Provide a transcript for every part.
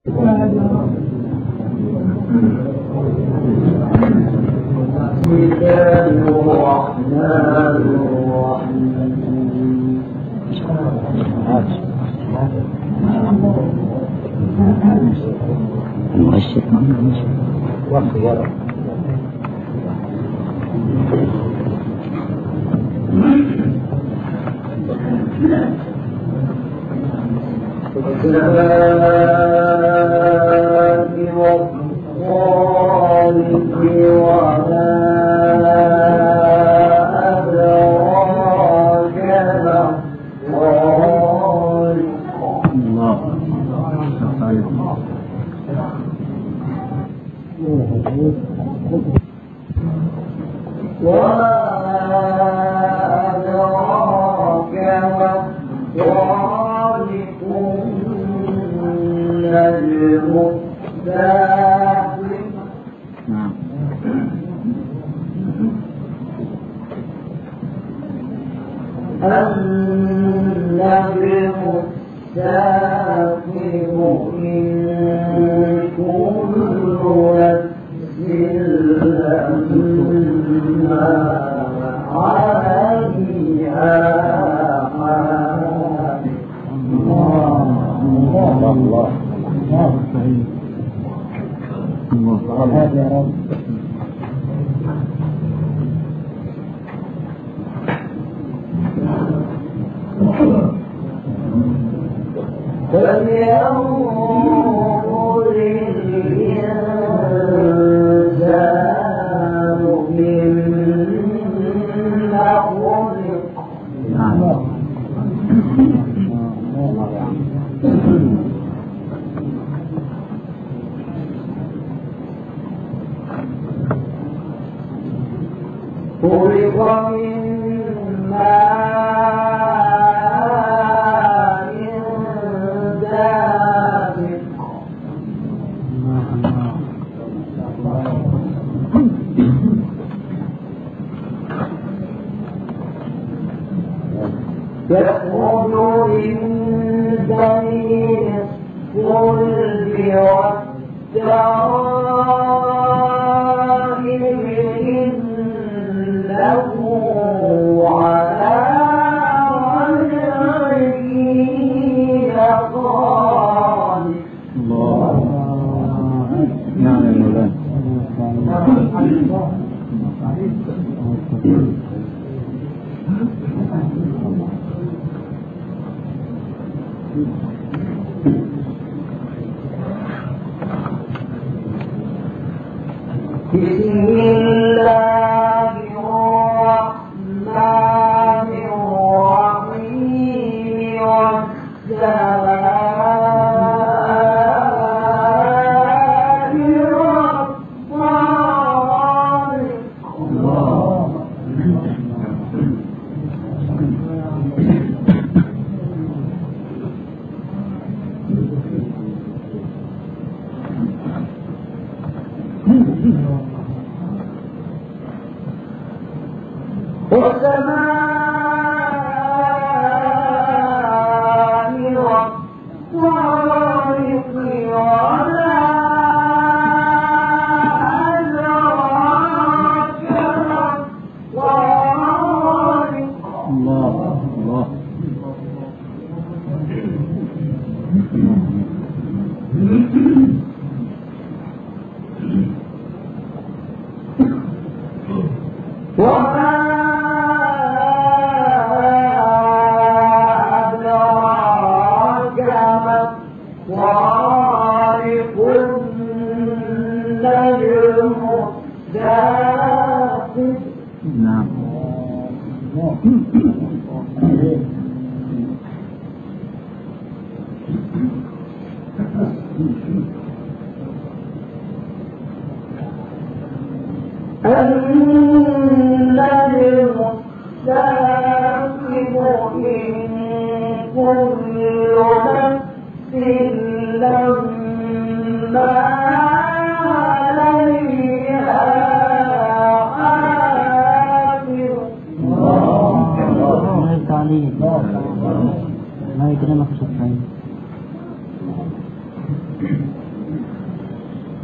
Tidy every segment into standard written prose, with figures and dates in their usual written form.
ما يكرمك شكرا.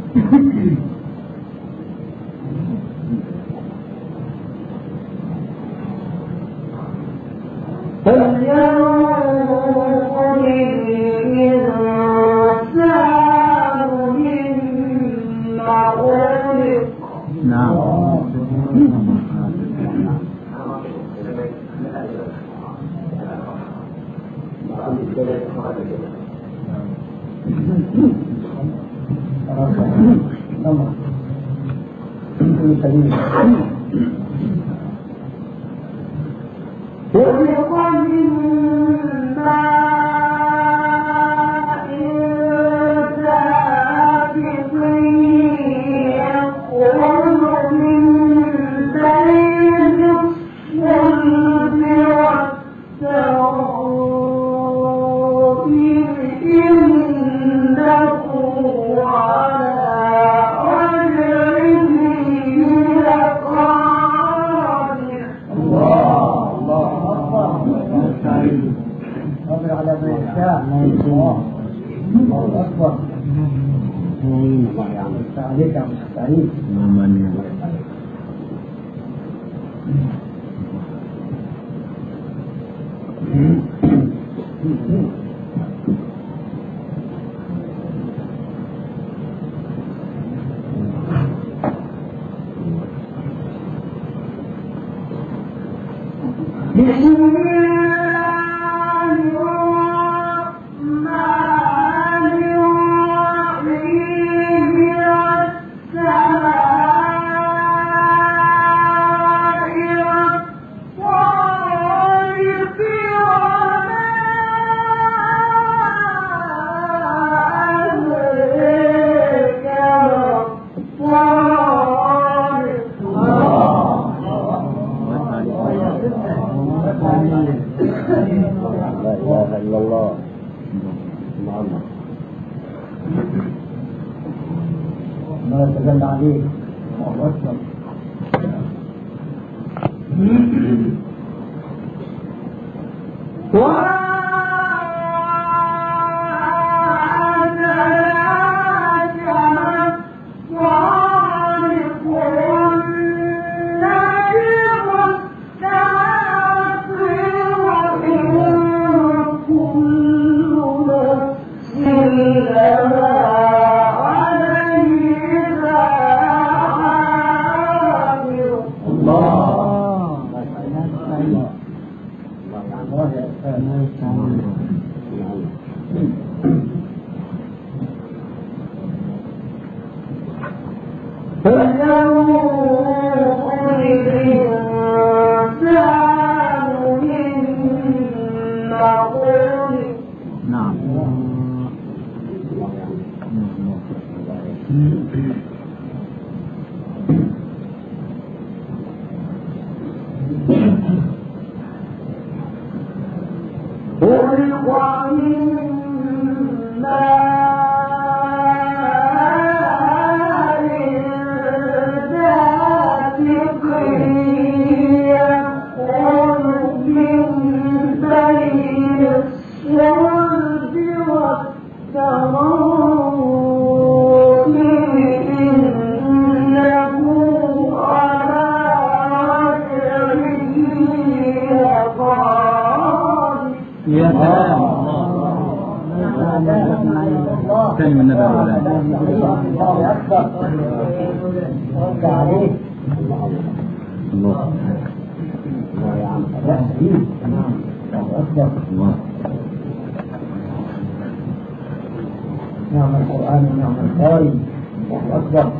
نعم القرآن ونعم القارئ. الله أكبر.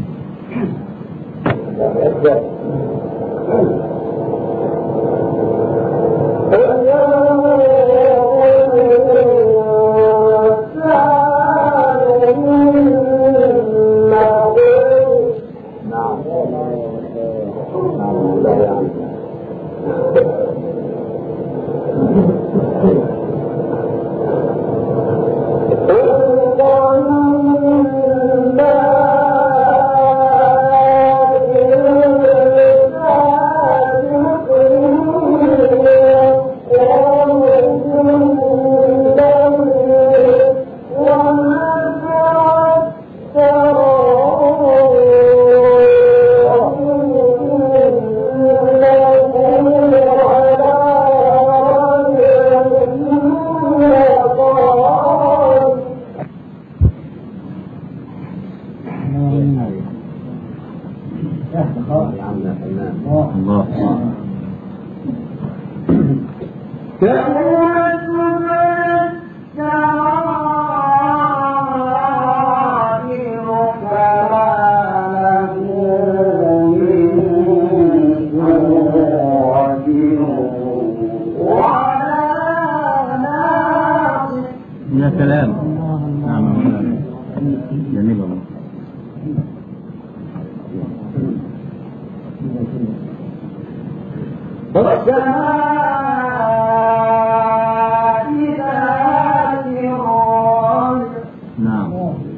الله أكبر. الله يا سلام. نعم جميل والله. نعم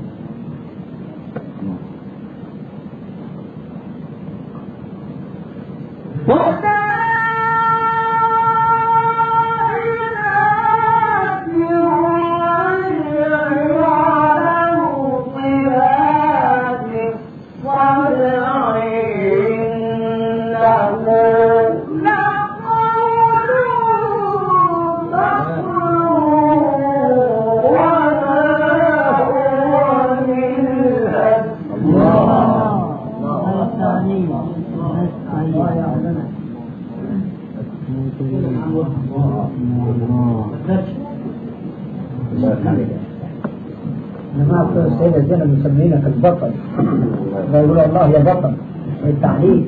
السيدة زينب مسمينك البطل، يقول الله يا بطل التعليق.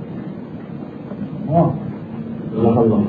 الله الله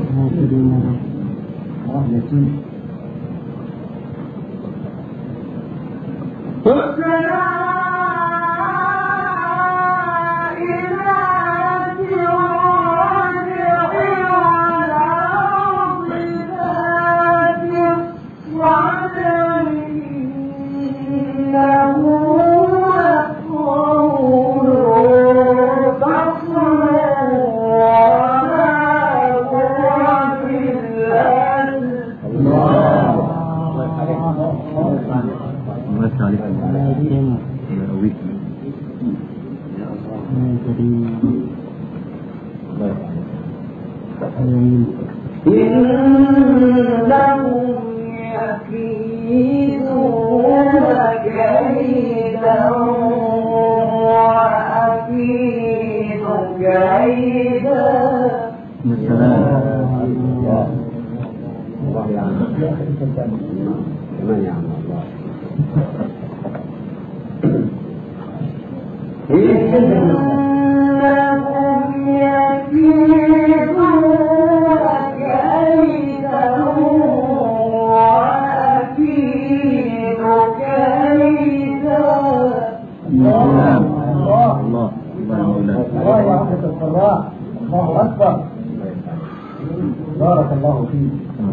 بارك الله فيك.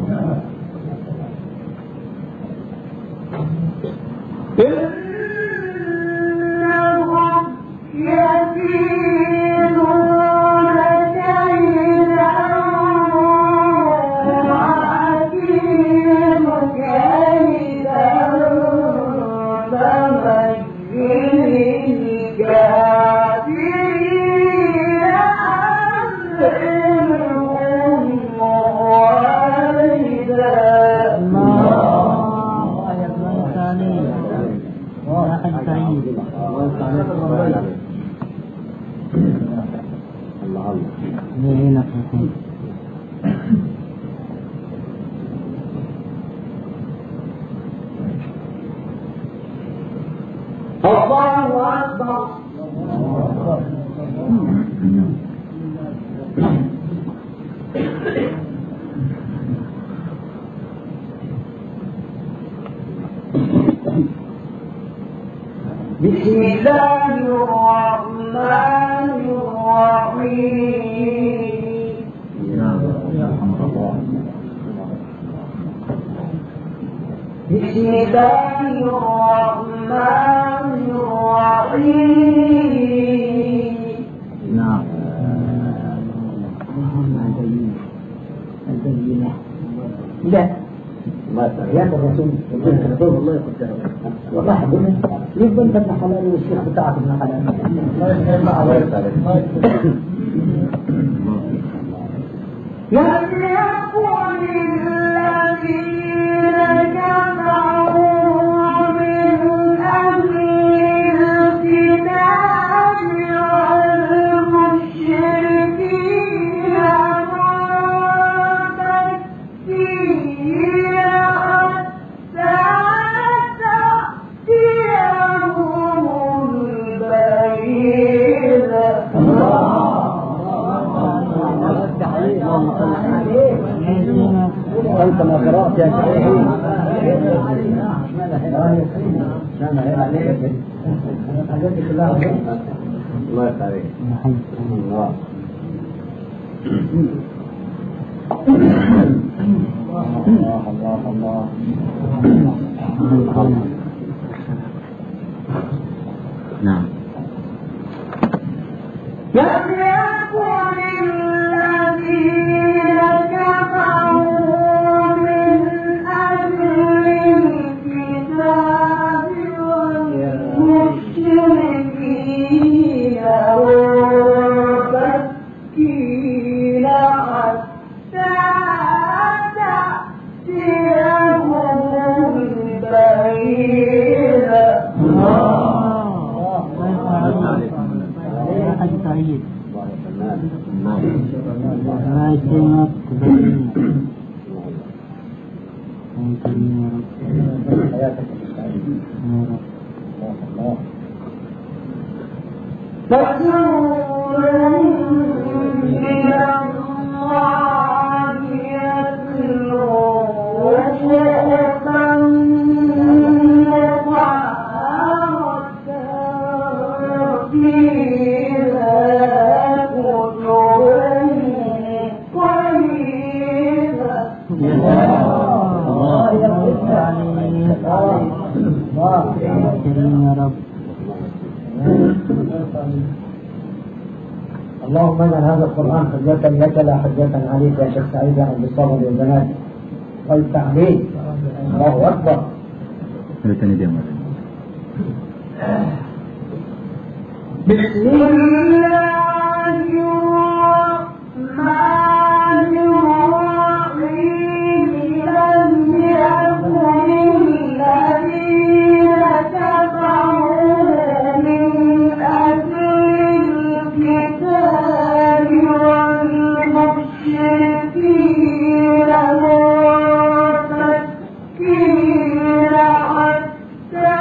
بسم الله الرحمن الرحيم. بسم الله الرحمن الرحيم. نعم. لا يا الرسول والله يقدر والله حبيبي يفضل ابن حلال والشيخ بتاعك ابن حلال. لم يكن الذين كفروا من أهل الكتاب والمشركين القرآن كما قرأت يا شيخ. الله يسعدك. الله نعم. الذين كفروا من أهل الكتاب والمشركين والمشركين حتى تأتيهم البينة. حاج سعيد ما اللهم اجعل هذا القرآن حجة لك لا حجة عليك يا شيخ سعيد يا عبد الصبر يا بنات والتعليم. الله أكبر. بسم الله الرحمن الرحيم. لم يكن الذين كفروا من أهل الكتاب والمشركين منفكين حتى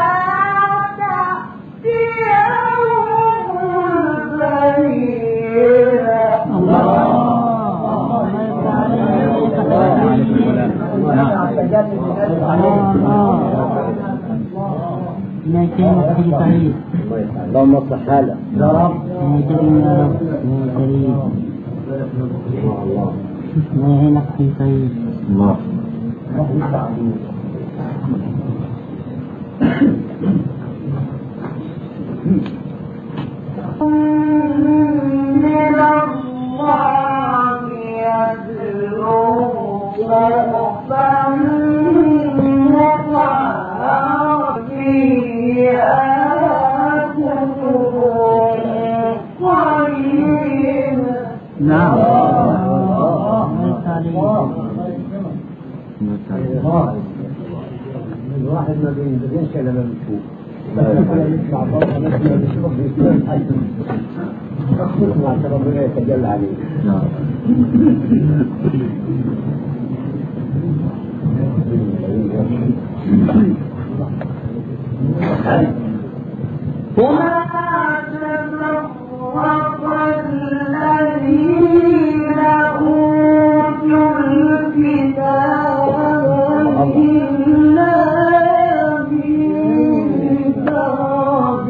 اللهم اصلح حاله يا رب. يا كريم يا رب يا كريم. ما يهينك في سيد الله. من الله يدعو صحفا مطهرة فيها كتب قيمة. نعم. الواحد ما بينزلش الا لما بيشوف. اسمع ربنا يتجلى عليه. نعم. وما تفرق الذين أوتوا الكتاب إلا بكتاب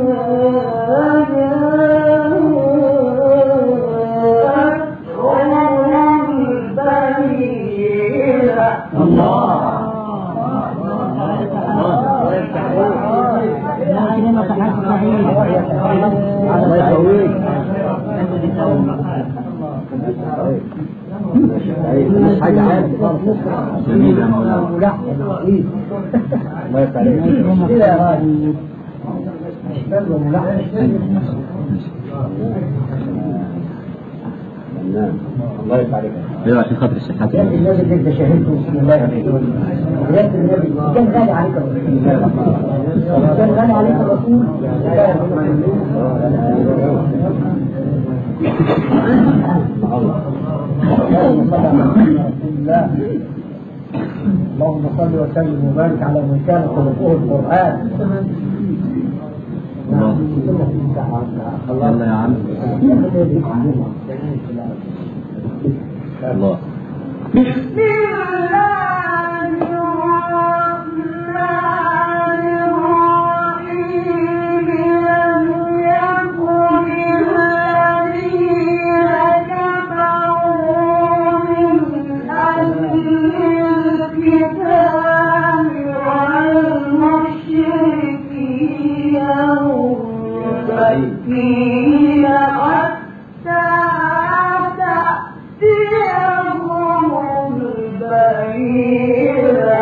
حاجة عادي جميل يا مولانا. الله يسعدك. كده يا راجل. الله يسعدك. ايوه عشان خاطر الشحات. يا النبي اللي انت شاهدته بسم الله الرحمن الرحيم. يا النبي كان غالي عليك الرسول. كان غالي عليك الرسول. اللهم صل وسلم وبارك على من كان خلقه القرآن. يلا يا عم. الله. بسم الله الرحمن الرحيم لم يكن الذين كفروا من أهل الكتاب والمشركين منفكين حتى تأتيهم البينة.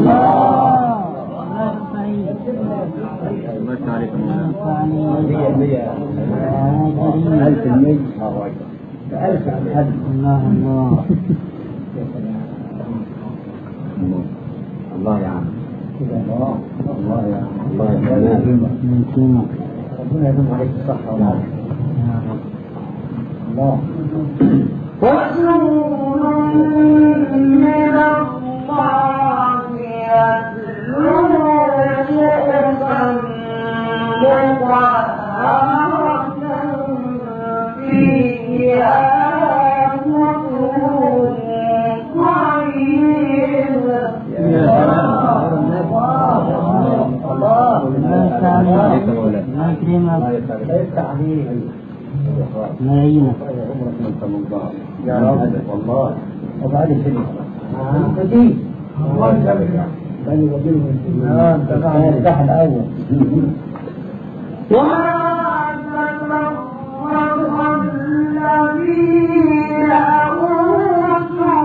الله يا عم الله يا عم الله يا عم ربنا يدوم عليك الصحة والعافية يا رب. الله رسول من الله يتلو صحفا مطهرة فيها كتب قيمة. يا رب والله وبعد كده الله يسلمك انت الفتح الاول وما تفرق الذين اوتوا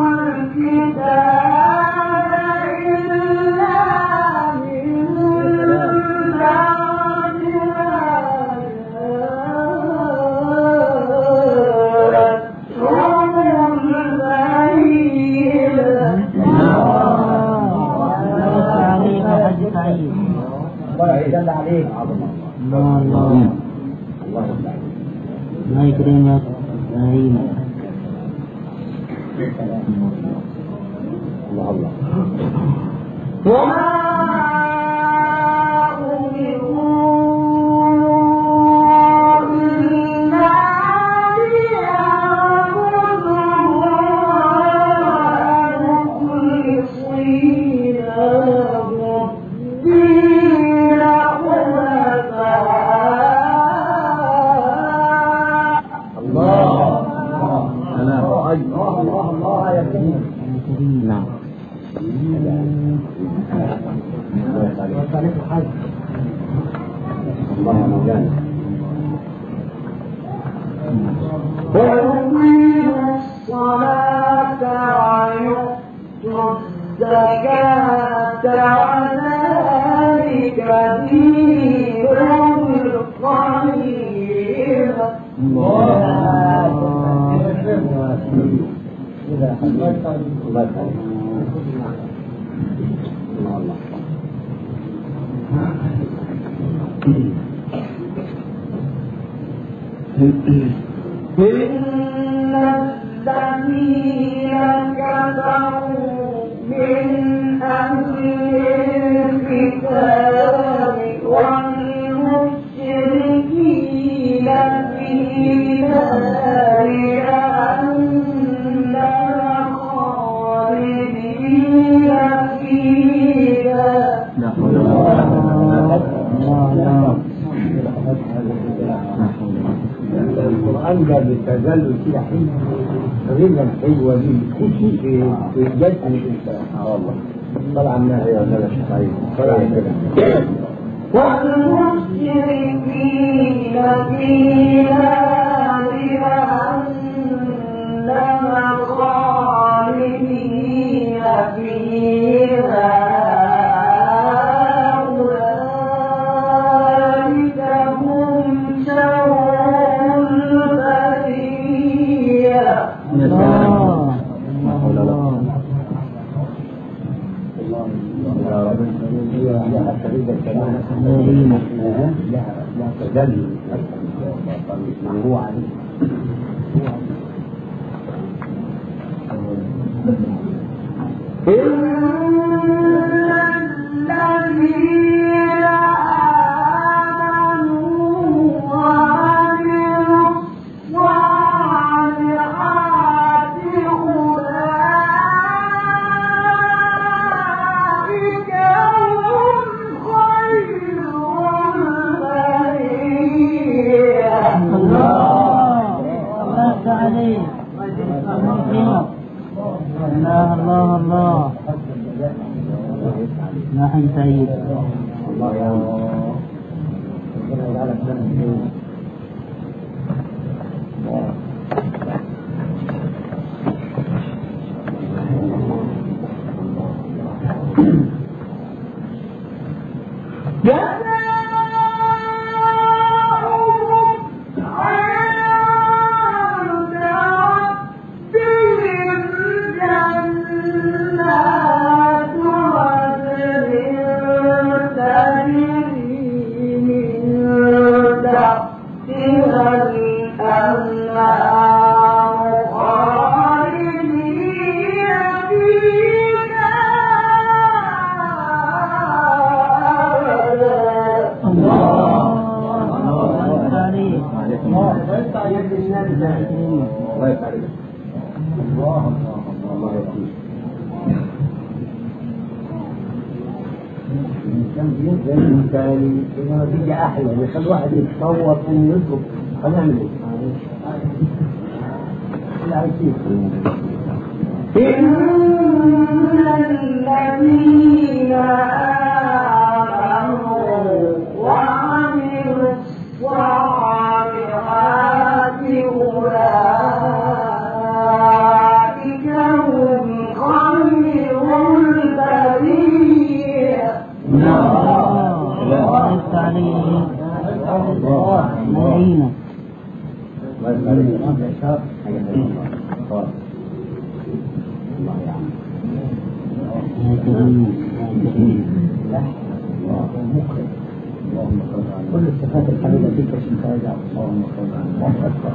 الكتاب الا من بعد الله يجزاك عليك الله الله الله ما يكرمك رحيمك الله الله وما أمروا إلا ليعبدوا الله مخلصين له الدين حنفاء. الله الله يا كريم نعم الله يا مولانا ويقيموا الصلاة ويؤتوا الزكاة وذلك دين القيم. الله يسلمك الله إن الذين كفروا من أهل الكتاب والمشركين في نار جهنم خالدين فيها. القرآن ده بالتزلل كده حلو غير حلوة دي تخش في جسم الإنسان. والله طلع منها يا ولد الشيخ طلع كده والمشركين في نار جهنم خالدين فيها. أولئك هم شر البرية. يا رب لها فريدة كمان لها تدلل ما هو عليه الذين آمنوا وعملوا الصالحات أولئك عليك الله الله الله ما حي سعيد الله يا ربنا يجعلك سنة النتيجة أحلى يخلي الواحد يتصور ويطلب هنعمل إيه؟ إن الذين آمنوا وعملوا الصالحات أولئك هم خير البرية. الله عليه معينة كل الصفات الحميدة فيك عشان ترجع. اللهم صل على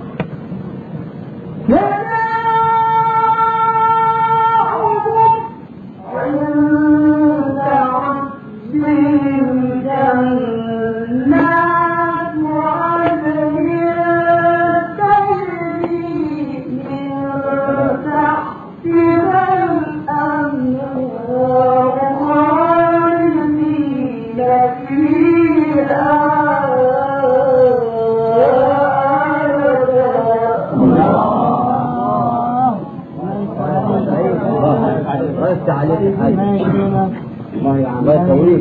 الله يسويك.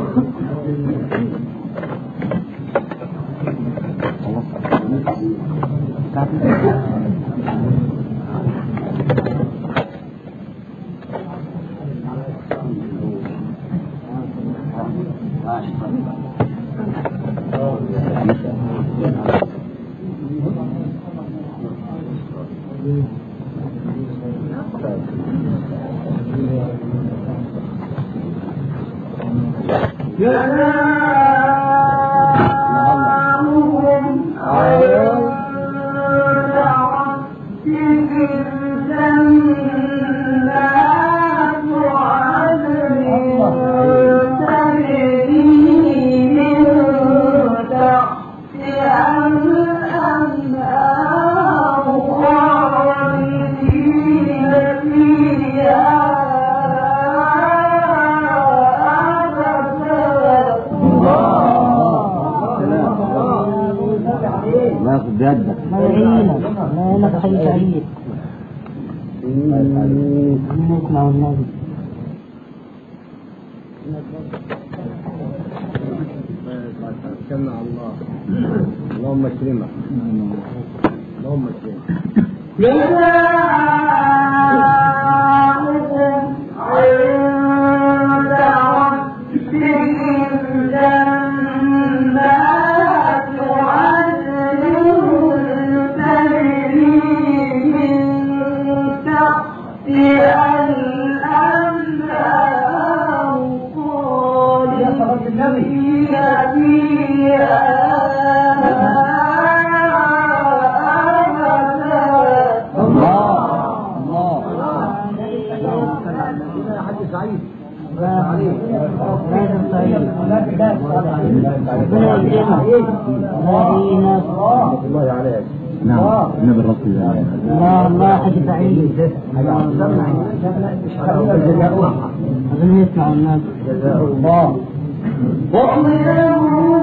اللهم اكرمك. اللهم اكرمك. الله عليك. نعم النبي الرسول الله حاج سعيد أظن يسمع الناس جزاء الله.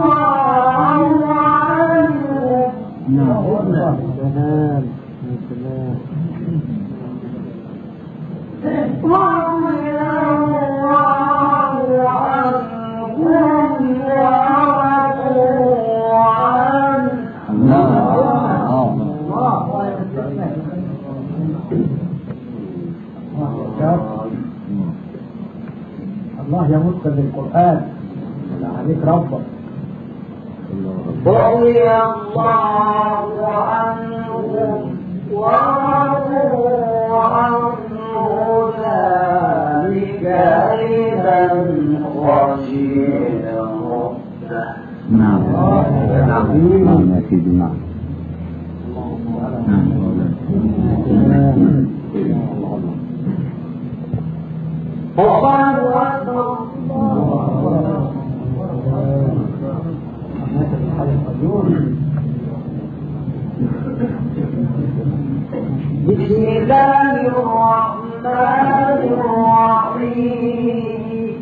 نعم الله يمت بالقرآن عليك ربك. رضي الله عنهم ورضوا عنه ذلك لمن خشي ربه. نعم نعم يا سيدي نعم. بسم الله الرحمن الرحيم.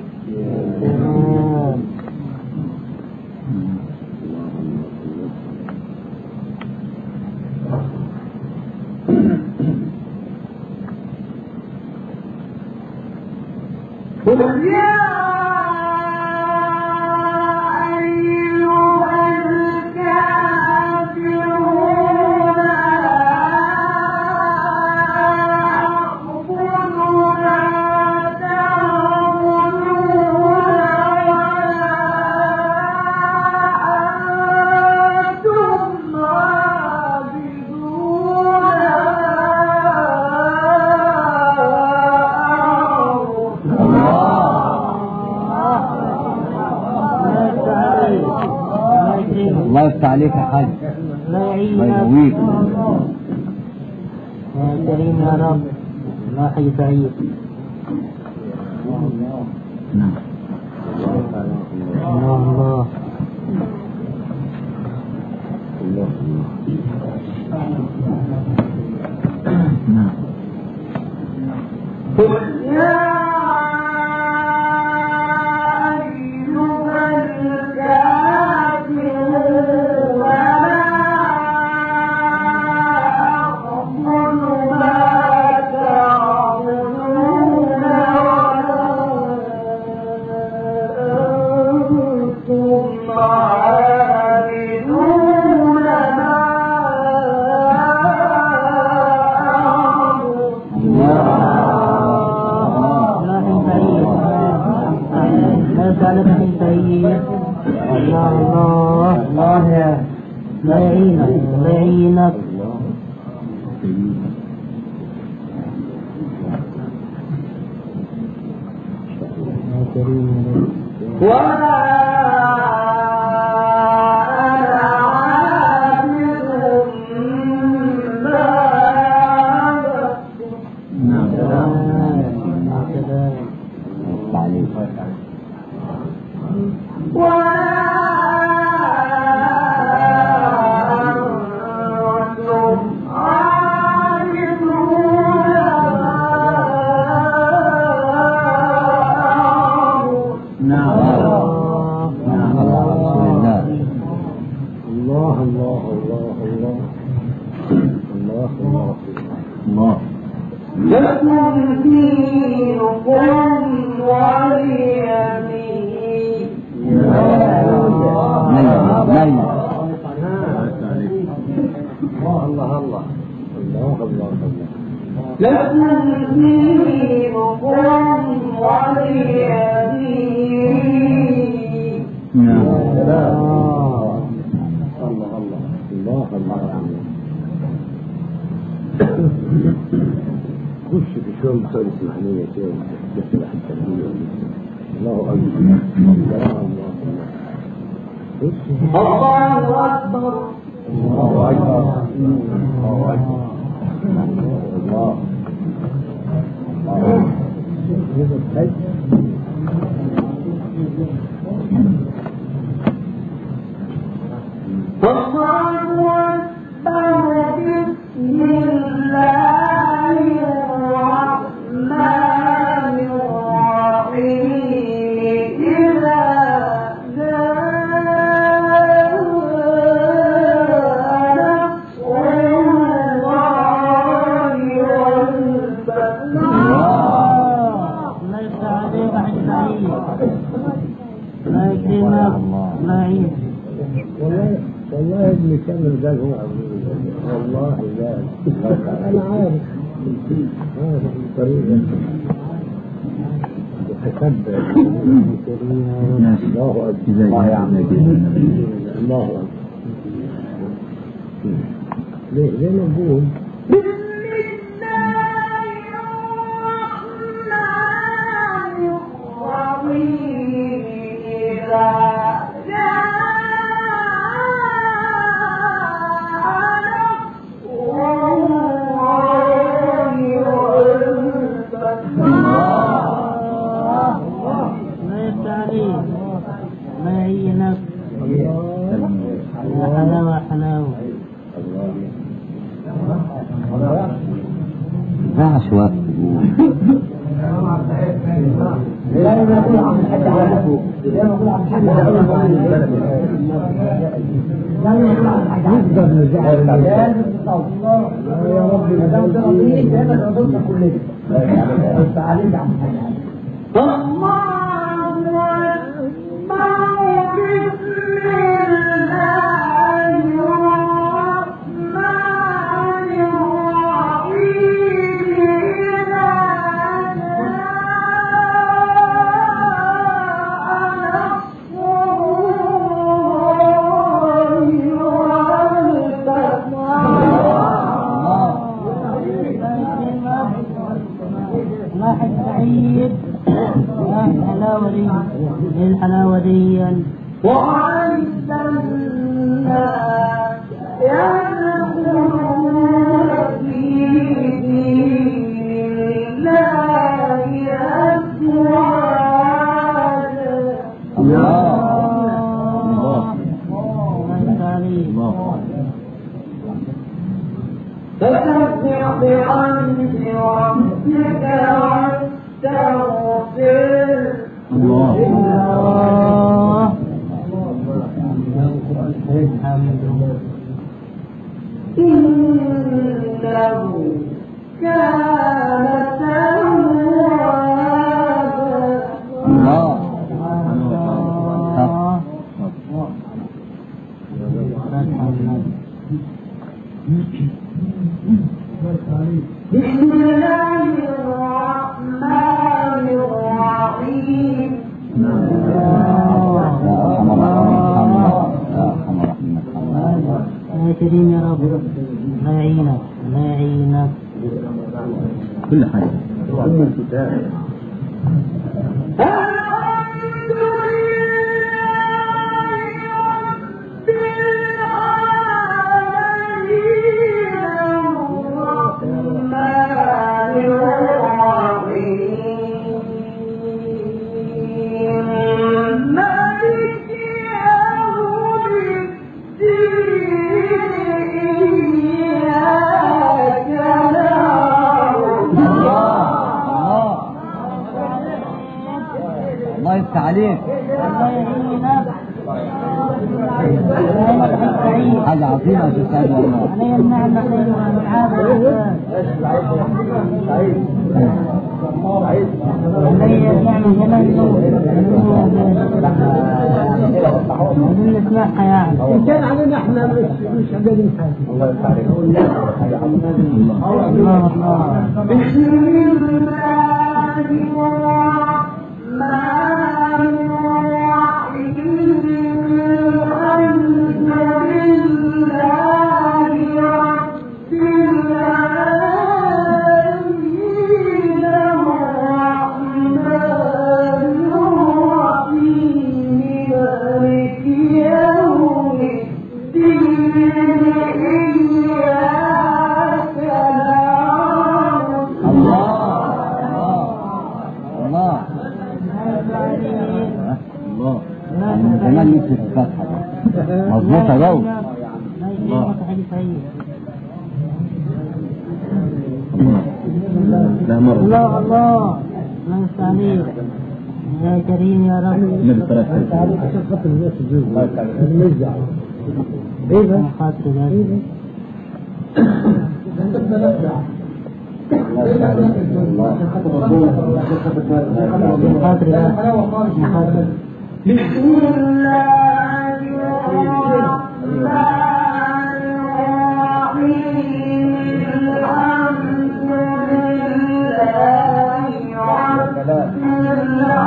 قل يا الله يفتح عليك يا حاج. الله الله يعينك يقويك. يا كريم يا رب. الله حي سعيد. نعم الله نعم. قل يا الله يا لا يعينك لا يعينك. يا كريم ولا أنا عابد ما عبدتم. نعم لكم دينكم ولي دين. لكم دينكم ولي دين. خش في شؤون مصالح المحلية شيء يصلح التربية. الله أكبر. الله أكبر. الله أكبر. الله أكبر. والله ابن كامل قال هو والله لا انا عارف طريقه الله يعمل الله أكبر. ليه نقول عشوائي لا يقول عن الحد على لا يقول عن الحد على لا يقول عن الحد على يا رب لو ترضيك دائما العذر كلنا بس عليك عن الحد الحلاوديا وعند الناس يدخلون في دين الله أفواجا. فسبح بحمد ربك واستغفره. الله إنه كان توابا. الله بسم الله الرحمن الرحيم. يا كريم يا رب لا يعينك لا يعينك كل حاجة الله يفتح عليك. حاجة عظيمة تسعد والله. علي النعمة والعافية. علي النعمة جمال بدون نسمعها يعني. إن كان علينا احنا مش قادرين حاجة. الله يفتح عليك. الله بسم الله الرحمن كمان مثل الفتحة مظبوطة جو. الله الله الله عليك يا كريم يا رب. النبي صلى الله عليه وسلم. عشان خاطر الناس تجوز المزع ايه خاطر ذلك بسم الله الرحمن الرحيم. الحمد لله رب العالمين.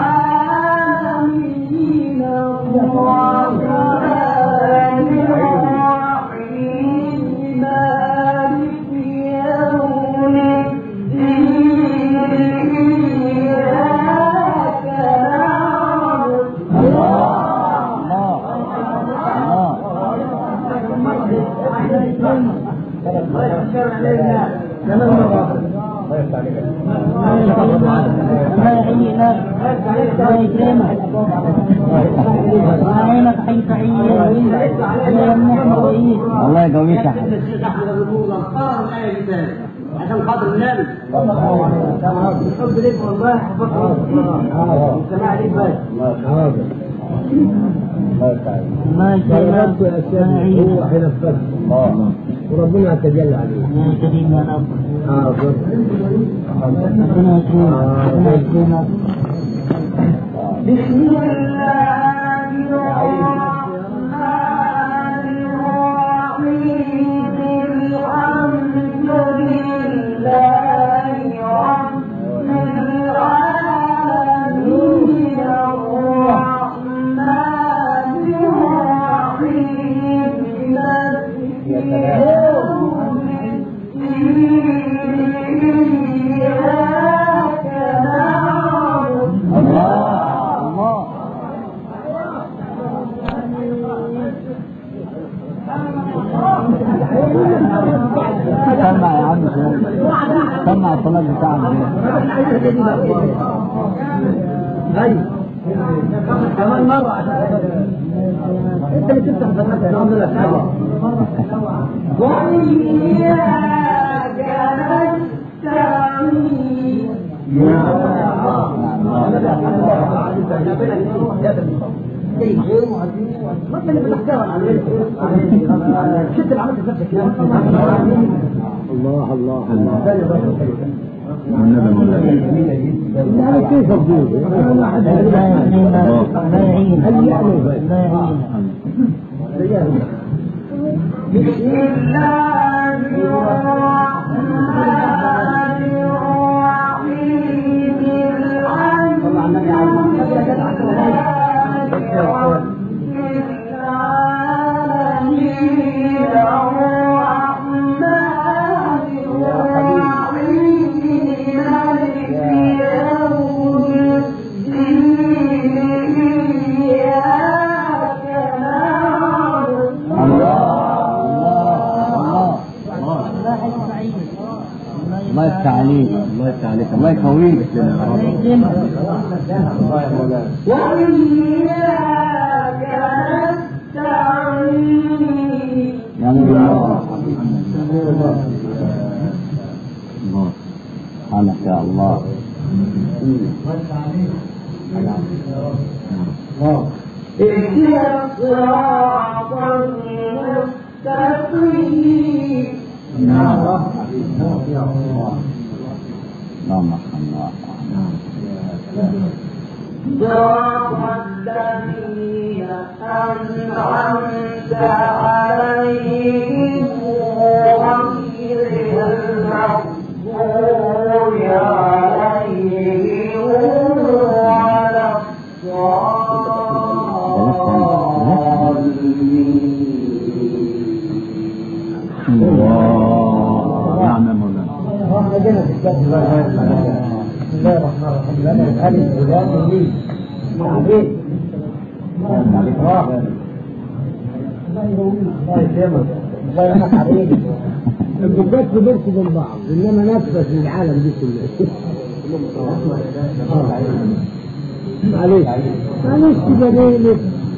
يكرمك. الله يحشر علينا 8 مرات. الله يفتح عليك. الله يحييك. الله يكرمك. ويعينك حي سعيد. الله يقويك. عشان خاطر النبي الحب ليك والله حفظه السماع ليك بس. الله يكرمك. هو حينفذ وربنا يتجلى عليه. يا كريم يا رب. ربنا يكرمك. بسم الله الرحمن الرحيم الحمد لله رب العالمين الرحمن الرحيم مالك يوم الدين إياك نعبد سمع يا عم سمع الصلاة بتاعنا. كمان مرة انت اللي تفتح فتحة نعم لك حاجة. وإياك نستعين ما انت اللي بتحكيها شد العمل نفسك. الله الله الله. لا كيف تقول؟ الله يعين. بسم الله الرحمن الرحيم الحمد لله رب العالمين الرحمن الرحيم مالك يوم الدين إياك الله يفتح عليك. الله يفتح عليك. الله يقويك. وإياك نستعين يا الله. سبحانك يا الله. اهدنا الصراط المستقيم اللهم ارحمنا. صراط الذين أنعمت عليهم غير المغضوب عليهم ولا نعم يا مولانا. بسم الله الرحمن الرحيم. انا الالف ولام لي معبيد. الله يسلمك. الله يمنح عليك. البكات بدرس من بعض انما نفس العالم دي كلها. معليش معليش كده ليه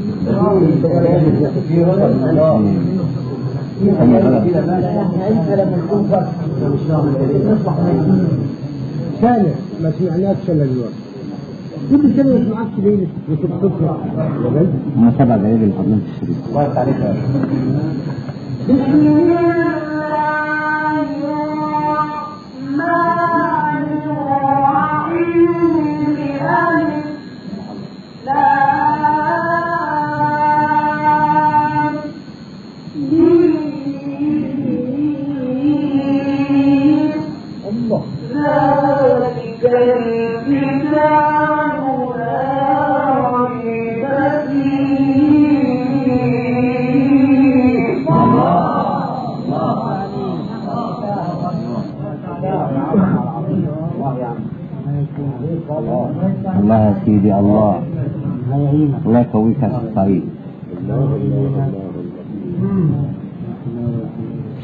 انت لما تكون فرق ثاني ما سمعناكش الا دلوقتي. كل سنه ما سمعكش ليه وتبقى انا 7 دقايق اللي حاضرين في الشريط. الله يفتح عليك. بسم الله الرحمن الرحيم ألف لام ميم الله ذلك الكتاب لا ريب فيه الله يا سيدي الله. الله يقويك يا الصعيد.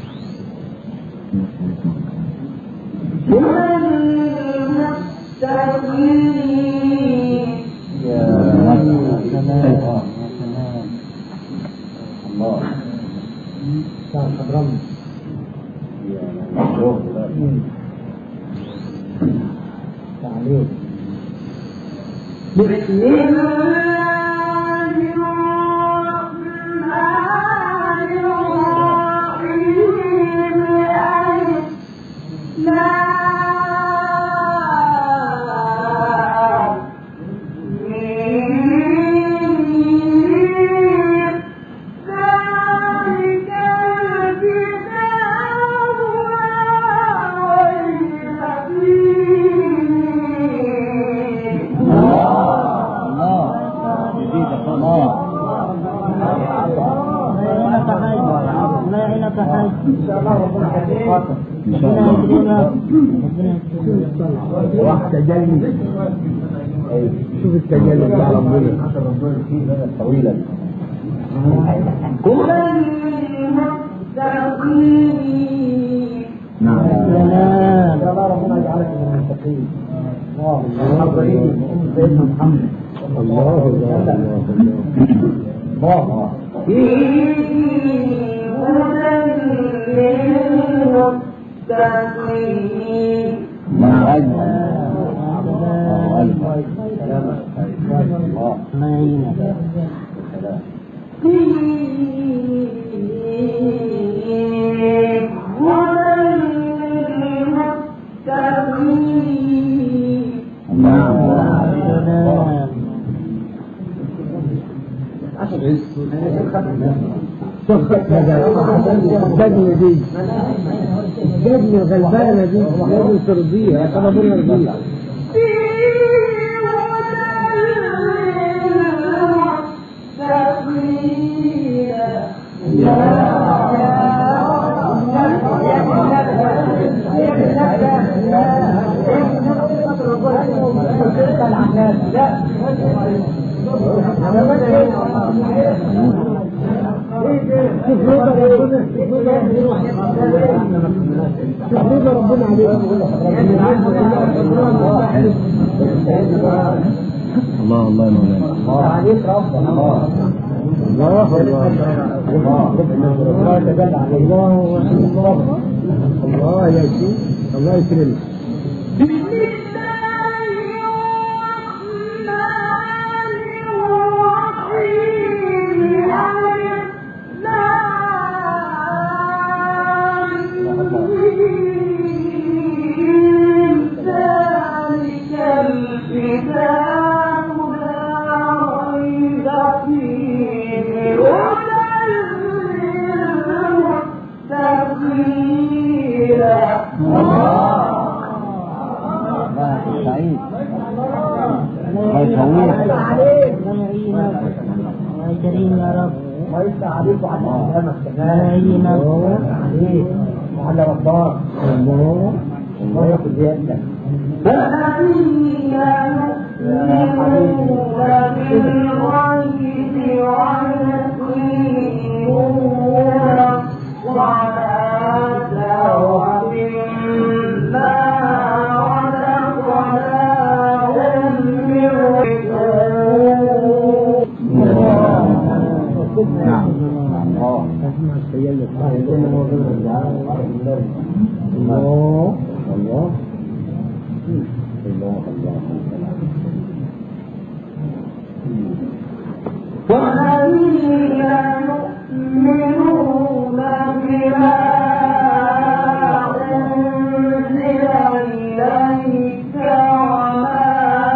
شوف التجلي بتاع ربنا طويلا كل المتقين. نعم سلام. يا ربنا يجعلك من المتقين. الله سيدنا محمد الله الله الله فيه هدى للمتقين. الدجن دي الدجن الغلبانة دي لازم ترضيها عشان ربنا يرضيها. شوف ربنا عليك. الله الله يا مولانا. الله عليك ربنا. الله الله الله تدل عليه. الله يا شيخ الله يكرمك. سعيد الله يسويك يا كريم يا رب. الله يفتح عليك وعلى أيامك كمان. يعينك. عليك وعلى رباك. الله ياخذ بيدك. فالذين يؤمنون بالغيب ويقيمون الصلاة ومما رزقناهم ينفقون. نعم الله اسمع السيد الله الله الله والذين يؤمنون بما أنزل إليك وما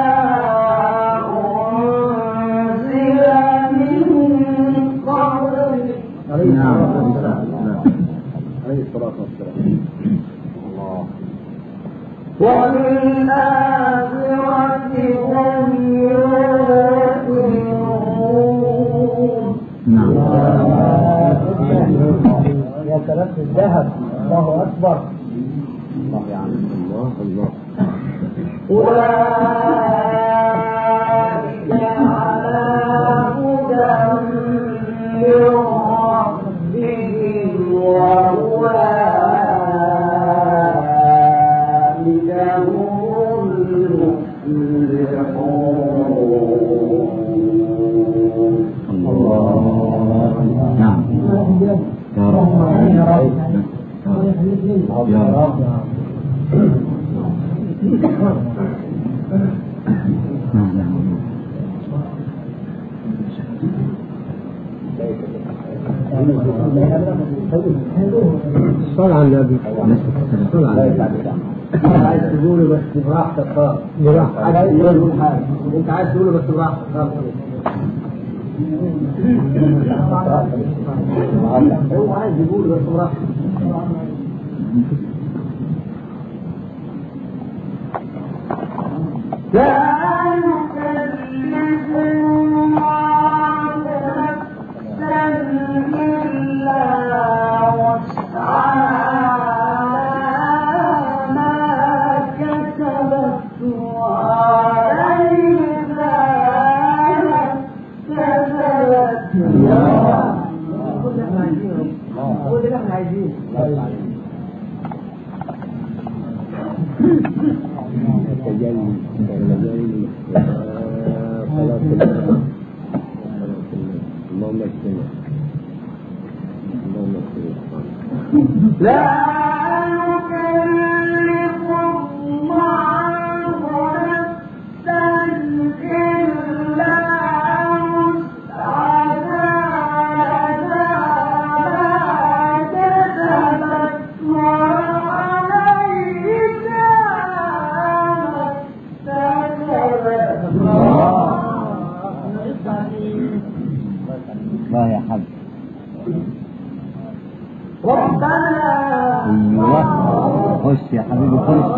أنزل من قبلك. نعم عليه الصلاة والسلام. الله وبالآخرة هم يوقنون. نعم يا كلام الذهب. الله أكبر. الله يعلم. الله الله أولئك على هدى من ربهم وأولئك صل على النبي. صل على النبي. عايز تقوله بس براحتك خالص. براحتك. انت عايز تقوله بس براحتك خالص. هو عايز يقوله بس براحتك. لا يكلف الله نفسا إلا وسعها ما كسبت وعليها ما اكتسبت. هو ده اللي احنا عايزينه. لا يكلف الله نفسا إلا وسعها ما كسبت وعليها لا يا حبيبي. ربنا ايوه خش يا حبيبي خش.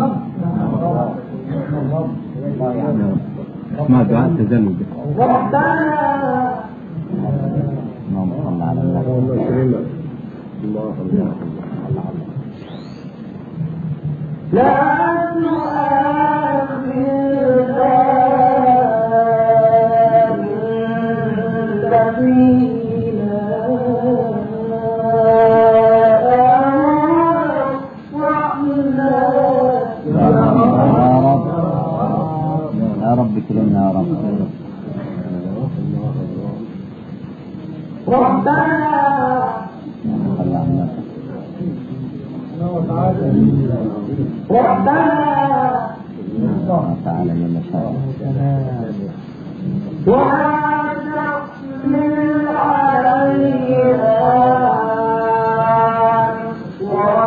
اسمع دعاء تزلج. ربنا اللهم صل على النبي. لا تؤاخذنا الذين يا رب كلنا يا رب. ربنا صل على النبي. ربنا تعالى جل شأنه. ولا تحمل علينا إصرا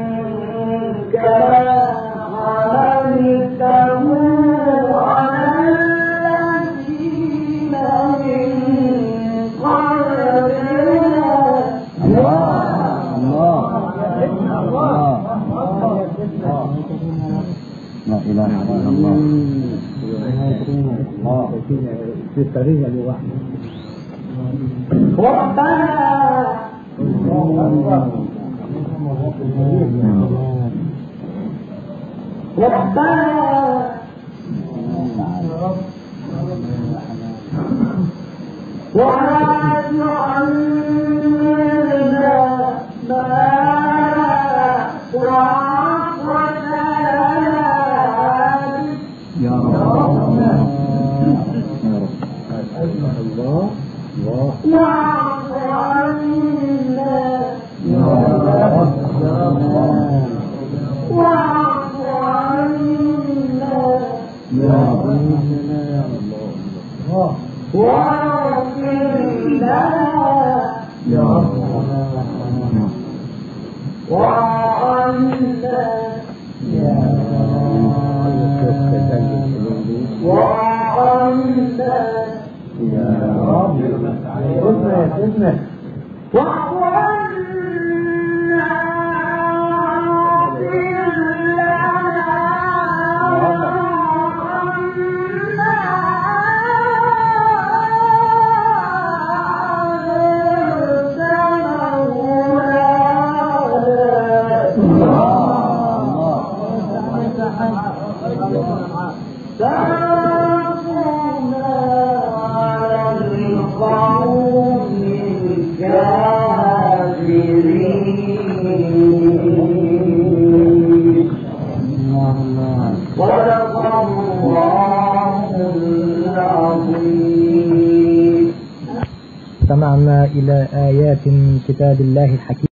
كما حملته على الذين من قبلنا. لا إله إلا الله. في الطريقة الواحدة. ربنا ولا تعلمنا ما وعصرنا يا رب. واعف عنا يا رب. واعف عنا يا رب. واغفر لنا يا رب. إلى آيات من كتاب الله الحكيم.